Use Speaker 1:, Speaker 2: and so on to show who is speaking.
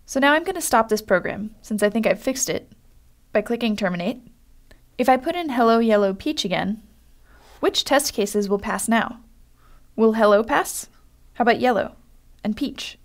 Speaker 1: So now I'm going to stop this program, since I think I've fixed it, by clicking Terminate. If I put in Hello Yellow Peach again, which test cases will pass now? Will Hello pass? How about Yellow and Peach?